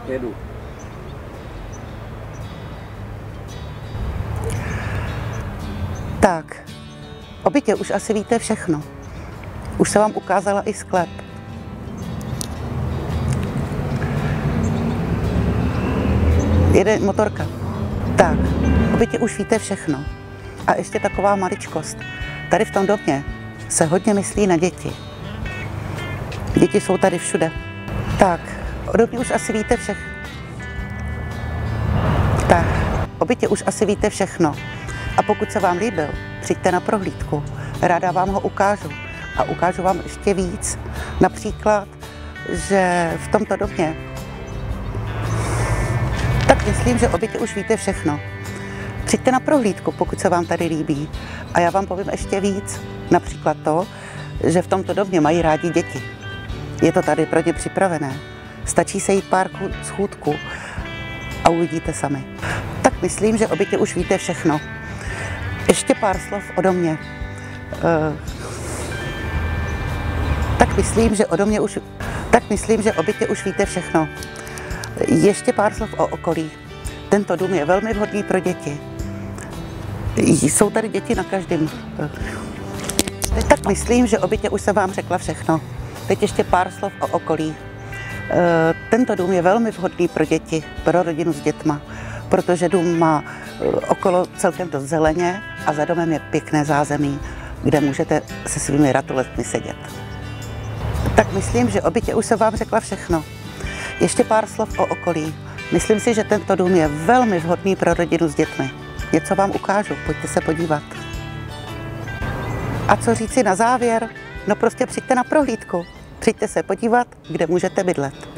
Jedu. Tak, o bytě už asi víte všechno. Už se vám ukázala i sklep. Jede motorka. Tak, o bytě už víte všechno. A ještě taková maličkost. Tady v tom domě se hodně myslí na děti. Děti jsou tady všude. Tak, o domě už asi víte všechno. Tak, o bytě už asi víte všechno. A pokud se vám líbil, přijďte na prohlídku. Ráda vám ho ukážu. A ukážu vám ještě víc. Například, že v tomto domě, tak myslím, že o bytě už víte všechno. Přijďte na prohlídku, pokud se vám tady líbí. A já vám povím ještě víc. Například to, že v tomto domě mají rádi děti. Je to tady pro ně připravené. Stačí se jít pár schůdků a uvidíte sami. Tak myslím, že o bytě už víte všechno. Ještě pár slov o domě. Tak myslím, že o bytě už víte všechno. Ještě pár slov o okolí. Tento dům je velmi vhodný pro děti. Jsou tady děti na každém. Tak myslím, že o bytě už jsem vám řekla všechno. Teď ještě pár slov o okolí. Tento dům je velmi vhodný pro děti, pro rodinu s dětma, protože dům má okolo celkem dost zeleně a za domem je pěkné zázemí, kde můžete se svými ratolestmi sedět. Tak myslím, že o bytě už jsem vám řekla všechno. Ještě pár slov o okolí. Myslím si, že tento dům je velmi vhodný pro rodinu s dětmi. Něco vám ukážu, pojďte se podívat. A co říci na závěr? No prostě přijďte na prohlídku. Přijďte se podívat, kde můžete bydlet.